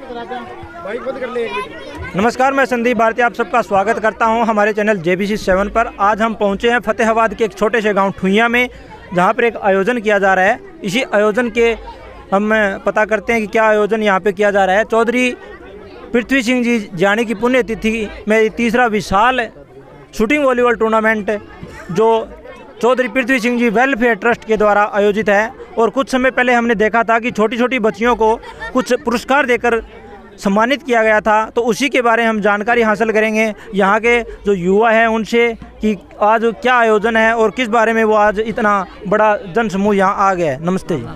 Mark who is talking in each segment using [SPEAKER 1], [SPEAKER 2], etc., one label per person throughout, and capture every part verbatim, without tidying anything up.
[SPEAKER 1] नमस्कार, मैं संदीप भारती आप सबका स्वागत करता हूं हमारे channel J B C seven पर। आज हम पहुंचे हैं फतेहाबाद के एक छोटे से गांव ठुइयां में, जहां पर एक आयोजन किया जा रहा है। इसी आयोजन के हम पता करते हैं कि क्या आयोजन यहां पे किया जा रहा है। चौधरी पृथ्वी सिंह जी जानी की पुण्यतिथि में तीसरा विशाल शूटिंग वॉलीबॉल टूर्नामेंट जो चौधरी पृथ्वी सिंह जी वेलफेयर ट्रस्ट के द्वारा आयोजित है। और कुछ समय पहले हमने देखा था कि छोटी छोटी बच्चियों को कुछ पुरस्कार देकर सम्मानित किया गया था, तो उसी के बारे में हम जानकारी हासिल करेंगे यहाँ के जो युवा हैं उनसे कि आज क्या आयोजन है और किस बारे में वो आज इतना बड़ा जन समूह यहाँ आ गया है। नमस्ते जी।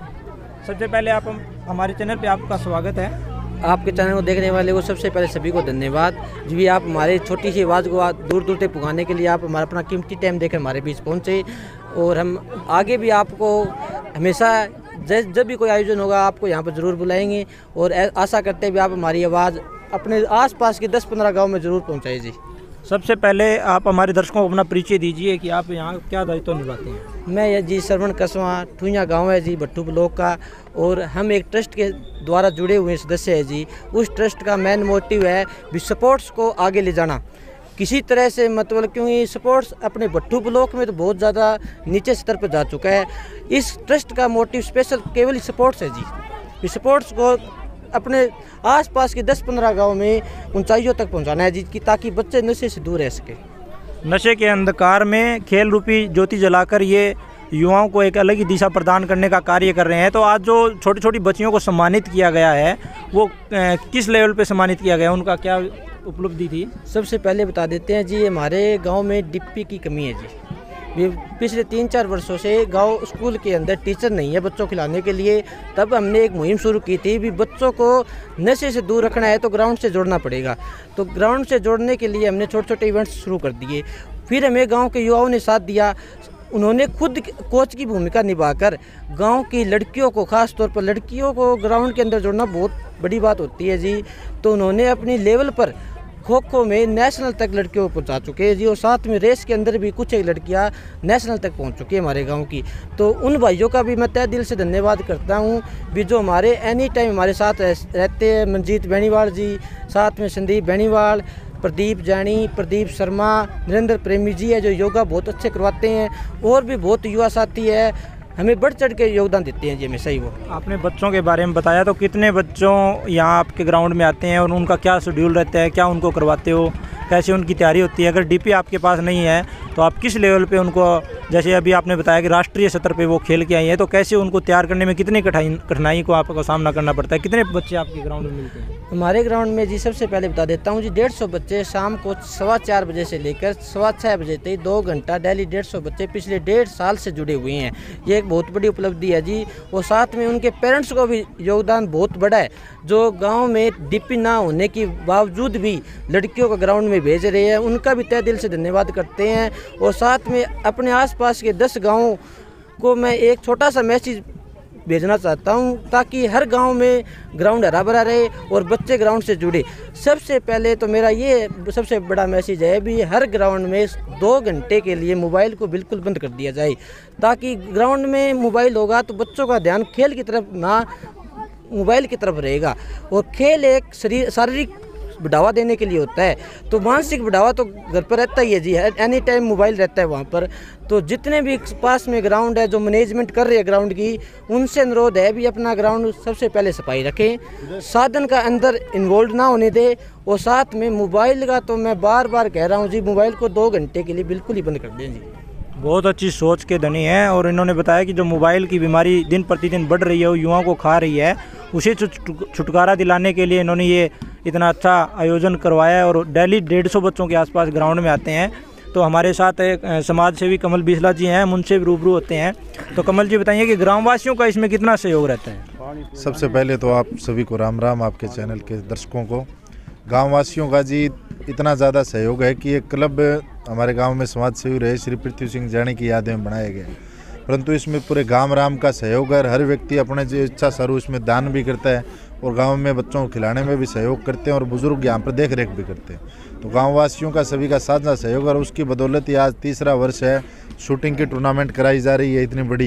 [SPEAKER 1] सबसे पहले आप हम, हमारे चैनल पे आपका स्वागत है।
[SPEAKER 2] आपके चैनल को देखने वाले को सबसे पहले सभी को धन्यवाद जी। भी आप हमारी छोटी सी आवाज़ को दूर दूर तक पुकारने के लिए आप हमारा अपना कीमती टाइम देकर हमारे बीच पहुँचे, और हम आगे भी आपको हमेशा जब जब भी कोई आयोजन होगा आपको यहाँ पर ज़रूर बुलाएंगे, और आशा करते हैं भी आप हमारी आवाज़ अपने आसपास के दस पंद्रह गांव में ज़रूर पहुँचाए जी।
[SPEAKER 1] सबसे पहले आप हमारे दर्शकों को अपना परिचय दीजिए कि आप यहाँ क्या दायित्व निभाते हैं।
[SPEAKER 2] मैं ये जी श्रवण कस्वा ठुइयां गांव है जी, भट्टू ब्लॉक का, और हम एक ट्रस्ट के द्वारा जुड़े हुए सदस्य हैं जी। उस ट्रस्ट का मेन मोटिव है भी स्पोर्ट्स को आगे ले जाना किसी तरह से, मतलब क्योंकि स्पोर्ट्स अपने भट्टू ब्लॉक में तो बहुत ज़्यादा नीचे स्तर पर जा चुका है। इस ट्रस्ट का मोटिव स्पेशल केवल स्पोर्ट्स है जी। स्पोर्ट्स को अपने आसपास के दस पंद्रह गांव में ऊंचाइयों तक पहुंचाना है जी, कि ताकि बच्चे नशे से दूर रह सके।
[SPEAKER 1] नशे के अंधकार में खेल रूपी ज्योति जलाकर ये युवाओं को एक अलग ही दिशा प्रदान करने का कार्य कर रहे हैं। तो आज जो छोटी छोटी बच्चियों को सम्मानित किया गया है वो किस लेवल पे सम्मानित किया गया, उनका क्या उपलब्धि थी?
[SPEAKER 2] सबसे पहले बता देते हैं जी, हमारे गांव में डिप्पी की कमी है जी। पिछले तीन चार वर्षों से गांव स्कूल के अंदर टीचर नहीं है बच्चों को खिलाने के लिए। तब हमने एक मुहिम शुरू की थी भी बच्चों को नशे से दूर रखना है तो ग्राउंड से जोड़ना पड़ेगा। तो ग्राउंड से जोड़ने के लिए हमने छोटे छोटे इवेंट्स शुरू कर दिए। फिर हमें गांव के युवाओं ने साथ दिया। उन्होंने खुद कोच की भूमिका निभाकर गांव की लड़कियों को, खास तौर पर लड़कियों को ग्राउंड के अंदर जोड़ना बहुत बड़ी बात होती है जी। तो उन्होंने अपनी लेवल पर खो खो में नेशनल तक लड़कियों को पहुंचा चुके हैं जी, और साथ में रेस के अंदर भी कुछ एक लड़कियां नेशनल तक पहुंच चुकी है हमारे गांव की। तो उन भाइयों का भी मैं तहे दिल से धन्यवाद करता हूं भी जो हमारे एनी टाइम हमारे साथ रहते हैं। मनजीत बेनीवाल जी, साथ में संदीप बेनीवाल, प्रदीप जानी, प्रदीप शर्मा, नरेंद्र प्रेमी जी है जो योगा बहुत अच्छे करवाते हैं, और भी बहुत युवा साथी है हमें बढ़ चढ़ के योगदान देते हैं जी हमेशा ही। वो
[SPEAKER 1] आपने बच्चों के बारे में बताया, तो कितने बच्चों यहाँ आपके ग्राउंड में आते हैं और उनका क्या शेड्यूल रहता है, क्या उनको करवाते हो, कैसे उनकी तैयारी होती है? अगर डीपी आपके पास नहीं है तो आप किस लेवल पे उनको, जैसे अभी आपने बताया कि राष्ट्रीय स्तर पे वो खेल के आई हैं, तो कैसे उनको तैयार करने में कितनी कठिनाई कठिनाई को आपको सामना करना पड़ता है? कितने बच्चे आपके ग्राउंड में मिलते हैं?
[SPEAKER 2] हमारे ग्राउंड में जी सबसे पहले बता देता हूँ जी, डेढ़ सौ बच्चे शाम को सवा चार बजे से लेकर सवा छः बजे तक दो घंटा डेली डेढ़ सौ बच्चे पिछले डेढ़ साल से जुड़े हुए हैं। ये एक बहुत बड़ी उपलब्धि है जी। और साथ में उनके पेरेंट्स को भी योगदान बहुत बड़ा है, जो गांव में डीपी ना होने के बावजूद भी लड़कियों को ग्राउंड में भेज रहे हैं। उनका भी तहे दिल से धन्यवाद करते हैं। और साथ में अपने आसपास के दस गाँवों को मैं एक छोटा सा मैसेज भेजना चाहता हूं, ताकि हर गांव में ग्राउंड हरा भरा रहे और बच्चे ग्राउंड से जुड़े। सबसे पहले तो मेरा ये सबसे बड़ा मैसेज है भी हर ग्राउंड में दो घंटे के लिए मोबाइल को बिल्कुल बंद कर दिया जाए, ताकि ग्राउंड में मोबाइल होगा तो बच्चों का ध्यान खेल की तरफ ना मोबाइल की तरफ रहेगा। और खेल एक शरीर शारीरिक बढ़ावा देने के लिए होता है, तो मानसिक बढ़ावा तो घर पर रहता ही है जी, एनी टाइम मोबाइल रहता है वहाँ पर। तो जितने भी पास में ग्राउंड है जो मैनेजमेंट कर रही है ग्राउंड की, उनसे अनुरोध है भी अपना ग्राउंड सबसे पहले सफाई रखें, साधन का अंदर इन्वॉल्व ना होने दे। और साथ में मोबाइल का तो मैं बार बार कह रहा हूँ जी, मोबाइल को दो घंटे के लिए बिल्कुल ही बंद कर दें जी।
[SPEAKER 1] बहुत अच्छी सोच के धनी हैं, और इन्होंने बताया कि जो मोबाइल की बीमारी दिन प्रतिदिन बढ़ रही है वो युवाओं को खा रही है, उसे छुटकारा दिलाने के लिए इन्होंने ये इतना अच्छा आयोजन करवाया है। और डेली डेढ़ सौ बच्चों के आसपास ग्राउंड में आते हैं। तो हमारे साथ एक समाज सेवी कमल बिस्ला जी हैं, हम उनसे भी रूबरू होते हैं। तो कमल जी बताइए कि ग्रामवासियों का इसमें कितना सहयोग रहता है?
[SPEAKER 3] सबसे पहले तो आप सभी को राम राम, आपके चैनल के दर्शकों को। गाँववासियों का जी इतना ज़्यादा सहयोग है कि एक क्लब हमारे गांव में समाज सेवी रहे श्री पृथ्वी सिंह जानी की याद में बनाया गया, परंतु इसमें पूरे गांव राम का सहयोग है। हर व्यक्ति अपने जो इच्छा स्वरूप इसमें दान भी करता है, और गांव में बच्चों को खिलाने में भी सहयोग करते हैं, और बुजुर्ग यहाँ पर देख रेख भी करते हैं। तो गांववासियों का सभी का साझा सहयोग, और उसकी बदौलत ही आज तीसरा वर्ष है शूटिंग की टूर्नामेंट कराई जा रही है इतनी बड़ी।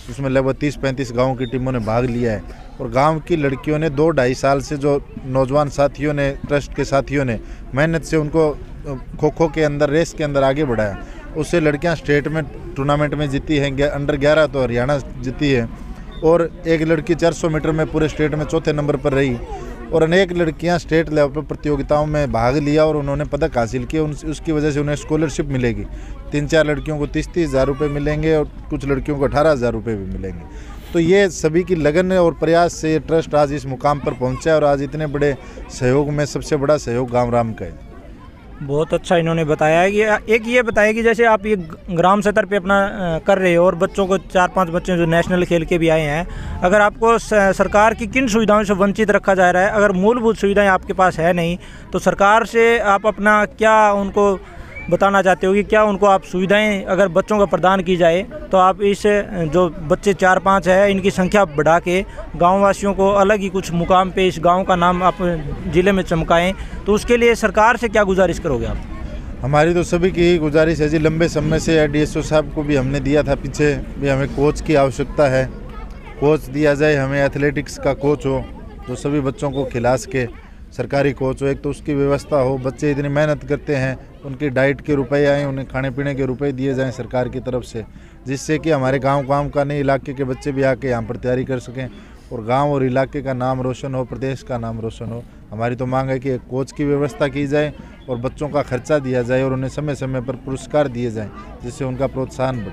[SPEAKER 3] उसमें लगभग तीस पैंतीस गाँव की टीमों ने भाग लिया है। और गांव की लड़कियों ने दो ढाई साल से जो नौजवान साथियों ने, ट्रस्ट के साथियों ने मेहनत से उनको खो खो के अंदर, रेस के अंदर आगे बढ़ाया। उससे लड़कियां स्टेट में टूर्नामेंट में जीती हैं, अंडर ग्यारह तो हरियाणा जीती है, और एक लड़की चार सौ मीटर में पूरे स्टेट में चौथे नंबर पर रही। और अनेक लड़कियां स्टेट लेवल पर प्रतियोगिताओं में भाग लिया और उन्होंने पदक हासिल किए। उन उसकी वजह से उन्हें स्कॉलरशिप मिलेगी। तीन चार लड़कियों को तीस तीस हज़ार रुपये मिलेंगे और कुछ लड़कियों को अठारह हज़ार रुपये भी मिलेंगे। तो ये सभी की लगन और प्रयास से ये ट्रस्ट आज इस मुकाम पर पहुंचा है और आज इतने बड़े सहयोग में सबसे बड़ा सहयोग गाँव राम का है।
[SPEAKER 1] बहुत अच्छा इन्होंने बताया है कि एक ये बताया कि जैसे आप ये ग्राम स्तर पे अपना कर रहे हो और बच्चों को चार पांच बच्चे जो नेशनल खेल के भी आए हैं, अगर आपको सरकार की किन सुविधाओं से वंचित रखा जा रहा है, अगर मूलभूत सुविधाएं आपके पास है नहीं, तो सरकार से आप अपना क्या उनको बताना चाहते हो कि क्या उनको आप सुविधाएं अगर बच्चों को प्रदान की जाए तो आप इस जो बच्चे चार पाँच है इनकी संख्या बढ़ा के गाँव वासियों को अलग ही कुछ मुकाम पे इस गांव का नाम आप ज़िले में चमकाएं, तो उसके लिए सरकार से क्या गुजारिश करोगे आप?
[SPEAKER 3] हमारी तो सभी की गुजारिश है जी। लंबे समय से डी एस ओ साहब को भी हमने दिया था पीछे भी, हमें कोच की आवश्यकता है, कोच दिया जाए, हमें एथलेटिक्स का कोच हो जो सभी बच्चों को खिला सके, सरकारी कोच हो, एक तो उसकी व्यवस्था हो। बच्चे इतनी मेहनत करते हैं, उनकी डाइट के रुपए आएँ, उन्हें खाने पीने के रुपए दिए जाएं सरकार की तरफ से, जिससे कि हमारे गांव गांव का नहीं, इलाके के बच्चे भी आके यहाँ पर तैयारी कर सकें और गांव और इलाके का नाम रोशन हो, प्रदेश का नाम रोशन हो। हमारी तो मांग है कि एक कोच की व्यवस्था की जाए और बच्चों का खर्चा दिया जाए और उन्हें समय समय पर पुरस्कार दिए जाएँ, जिससे उनका प्रोत्साहन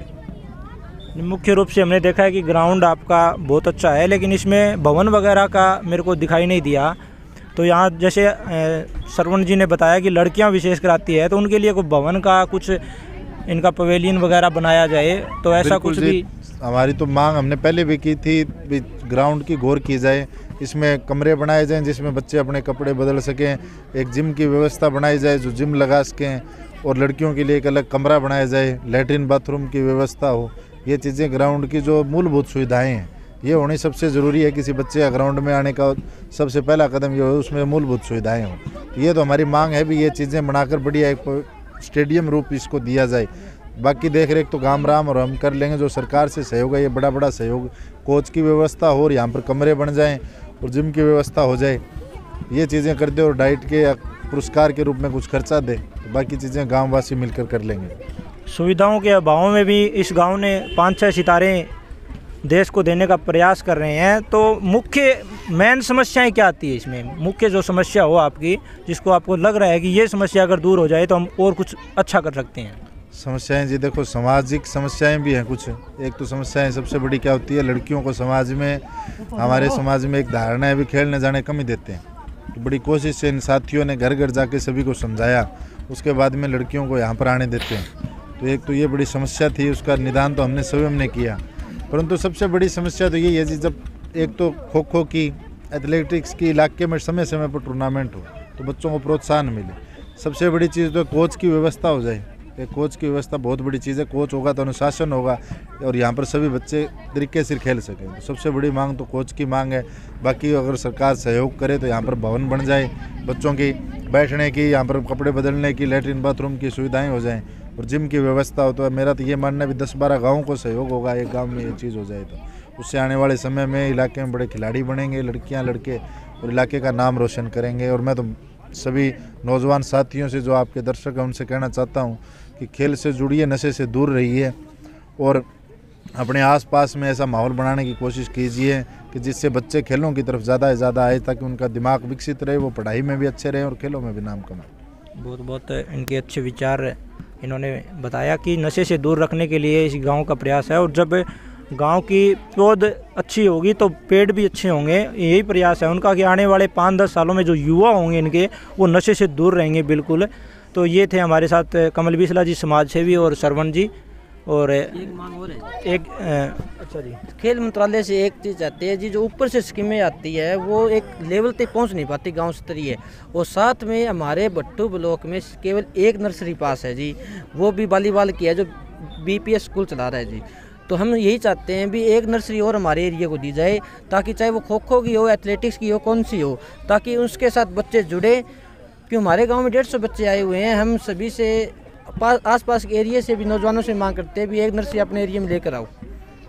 [SPEAKER 3] बढ़े।
[SPEAKER 1] मुख्य रूप से हमने देखा है कि ग्राउंड आपका बहुत अच्छा है, लेकिन इसमें भवन वगैरह का मेरे को दिखाई नहीं दिया। तो यहाँ जैसे सरवण जी ने बताया कि लड़कियां विशेष कराती है, तो उनके लिए कोई भवन का कुछ इनका पवेलियन वगैरह बनाया जाए, तो ऐसा कुछ भी
[SPEAKER 3] हमारी तो मांग हमने पहले भी की थी, भी ग्राउंड की गौर की जाए, इसमें कमरे बनाए जाएं जिसमें बच्चे अपने कपड़े बदल सकें, एक जिम की व्यवस्था बनाई जाए जो जिम लगा सकें, और लड़कियों के लिए एक अलग कमरा बनाया जाए, लैट्रिन बाथरूम की व्यवस्था हो। ये चीज़ें ग्राउंड की जो मूलभूत सुविधाएँ हैं ये होनी सबसे ज़रूरी है। किसी बच्चे का ग्राउंड में आने का सबसे पहला कदम ये हो उसमें मूलभूत सुविधाएं हों। ये तो हमारी मांग है भी, ये चीज़ें बनाकर बढ़िया एक स्टेडियम रूप इसको दिया जाए। बाकी देख रेख तो गाँव राम और हम कर लेंगे, जो सरकार से सहयोग है ये बड़ा बड़ा सहयोग, कोच की व्यवस्था हो और यहाँ पर कमरे बन जाएँ और जिम की व्यवस्था हो जाए, ये चीज़ें कर दे और डाइट के पुरस्कार के रूप में कुछ खर्चा दे, तो बाकी चीज़ें गाँव वासी मिलकर कर लेंगे।
[SPEAKER 1] सुविधाओं के अभाव में भी इस गाँव ने पाँच छः सितारे देश को देने का प्रयास कर रहे हैं, तो मुख्य मेन समस्याएं क्या आती है इसमें? मुख्य जो समस्या हो आपकी, जिसको आपको लग रहा है कि ये समस्या अगर दूर हो जाए तो हम और कुछ अच्छा कर सकते हैं।
[SPEAKER 3] समस्याएं जी देखो, सामाजिक समस्याएं भी हैं कुछ। एक तो समस्याएं सबसे बड़ी क्या होती है, लड़कियों को समाज में, हमारे समाज में एक धारणा है भी खेलने जाने कम ही देते हैं। तो बड़ी कोशिश से इन साथियों ने घर घर जाके सभी को समझाया, उसके बाद में लड़कियों को यहाँ पर आने देते हैं। तो एक तो ये बड़ी समस्या थी, उसका निदान तो हमने स्वयं ने किया। परंतु सबसे बड़ी समस्या तो यही है जी, जब एक तो खो खो की, एथलेटिक्स की इलाके में समय समय पर टूर्नामेंट हो तो बच्चों को प्रोत्साहन मिले। सबसे बड़ी चीज़ तो कोच की व्यवस्था हो जाए। एक कोच की व्यवस्था बहुत बड़ी चीज़ है, कोच होगा तो अनुशासन होगा और यहाँ पर सभी बच्चे तरीके से खेल सकें। तो सबसे बड़ी मांग तो कोच की मांग है। बाकी अगर सरकार सहयोग करे तो यहाँ पर भवन बन जाए, बच्चों की बैठने की, यहाँ पर कपड़े बदलने की, लैट्रिन बाथरूम की सुविधाएँ हो जाएँ और जिम की व्यवस्था हो। तो मेरा तो ये मानना है भी दस बारह गाँव को सहयोग होगा, एक गाँव में ये चीज़ हो जाए तो उससे आने वाले समय में इलाके में बड़े खिलाड़ी बनेंगे, लड़कियां लड़के, और इलाके का नाम रोशन करेंगे। और मैं तो सभी नौजवान साथियों से, जो आपके दर्शक हैं, उनसे कहना चाहता हूं कि खेल से जुड़िए, नशे से दूर रहिए और अपने आसपास में ऐसा माहौल बनाने की कोशिश कीजिए कि जिससे बच्चे खेलों की तरफ ज़्यादा से ज़्यादा आए, ताकि उनका दिमाग विकसित रहे, वो पढ़ाई में भी अच्छे रहें और खेलों में भी नाम कमाएं।
[SPEAKER 1] बहुत बहुत इनके अच्छे विचार इन्होंने बताया कि नशे से दूर रखने के लिए इस गांव का प्रयास है, और जब गांव की पौध अच्छी होगी तो पेड़ भी अच्छे होंगे। यही प्रयास है उनका कि आने वाले पाँच दस सालों में जो युवा होंगे इनके, वो नशे से दूर रहेंगे बिल्कुल। तो ये थे हमारे साथ कमल बिसला जी, समाज सेवी, और सरवण जी। और
[SPEAKER 2] एक मांग और है,
[SPEAKER 1] एक अच्छा जी,
[SPEAKER 2] खेल मंत्रालय से एक चीज़ आती है जी, जो ऊपर से स्कीमें आती है वो एक लेवल तक पहुंच नहीं पाती गांव स्तरीय। और साथ में हमारे भट्टू ब्लॉक में केवल एक नर्सरी पास है जी, वो भी वॉलीबॉल की है, जो बीपीएस स्कूल चला रहा है जी। तो हम यही चाहते हैं भी एक नर्सरी और हमारे एरिया को दी जाए, ताकि चाहे वो खो खो की हो, एथलेटिक्स की हो, कौन सी हो, ताकि उसके साथ बच्चे जुड़े। क्योंकि हमारे गाँव में डेढ़ सौ बच्चे आए हुए हैं। हम सभी से आस पास के एरिया से भी, नौजवानों से मांग करते हैं भी एक नर्सरी अपने एरिया में लेकर आओ,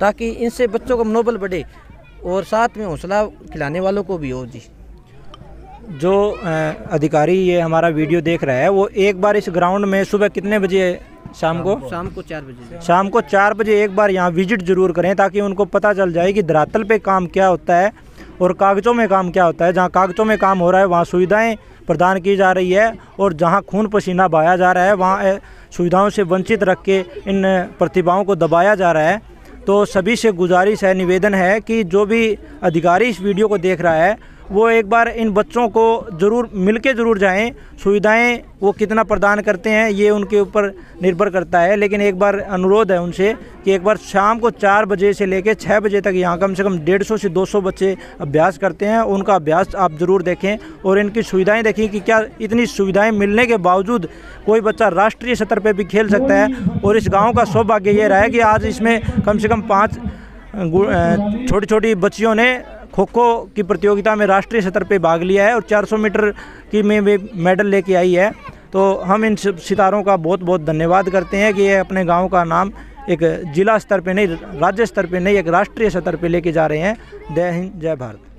[SPEAKER 2] ताकि इनसे बच्चों का मनोबल बढ़े और साथ में हौसला खिलाने वालों को भी हो जी।
[SPEAKER 1] जो अधिकारी ये हमारा वीडियो देख रहा है वो एक बार इस ग्राउंड में सुबह कितने बजे, शाम को
[SPEAKER 2] शाम को चार बजे
[SPEAKER 1] शाम को चार बजे एक बार यहाँ विजिट ज़रूर करें, ताकि उनको पता चल जाए कि धरातल पे काम क्या होता है और कागज़ों में काम क्या होता है। जहाँ कागज़ों में काम हो रहा है वहाँ सुविधाएं प्रदान की जा रही है, और जहाँ खून पसीना बहाया जा रहा है वहाँ सुविधाओं से वंचित रख के इन प्रतिभाओं को दबाया जा रहा है। तो सभी से गुजारिश है, निवेदन है कि जो भी अधिकारी इस वीडियो को देख रहा है वो एक बार इन बच्चों को ज़रूर मिलके ज़रूर जाएं। सुविधाएं वो कितना प्रदान करते हैं ये उनके ऊपर निर्भर करता है, लेकिन एक बार अनुरोध है उनसे कि एक बार शाम को चार बजे से लेकर छः बजे तक यहाँ कम से कम डेढ़ सौ से दो सौ बच्चे अभ्यास करते हैं। उनका अभ्यास आप ज़रूर देखें और इनकी सुविधाएँ देखें कि क्या इतनी सुविधाएँ मिलने के बावजूद कोई बच्चा राष्ट्रीय स्तर पर भी खेल सकता है। और इस गाँव का सौभाग्य ये रहा है कि आज इसमें कम से कम पाँच छोटी छोटी बच्चियों ने खो खो की प्रतियोगिता में राष्ट्रीय स्तर पे भाग लिया है और चार सौ मीटर की में वे मेडल लेके आई है। तो हम इन सितारों का बहुत बहुत धन्यवाद करते हैं कि ये अपने गांव का नाम एक जिला स्तर पे नहीं, राज्य स्तर पे नहीं, एक राष्ट्रीय स्तर पे लेके जा रहे हैं। जय हिंद, जय भारत।